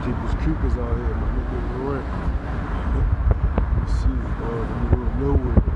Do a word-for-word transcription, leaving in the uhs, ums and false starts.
Jeepers Creepers out here, my nigga. Right. Shit, uh, in the middle of nowhere.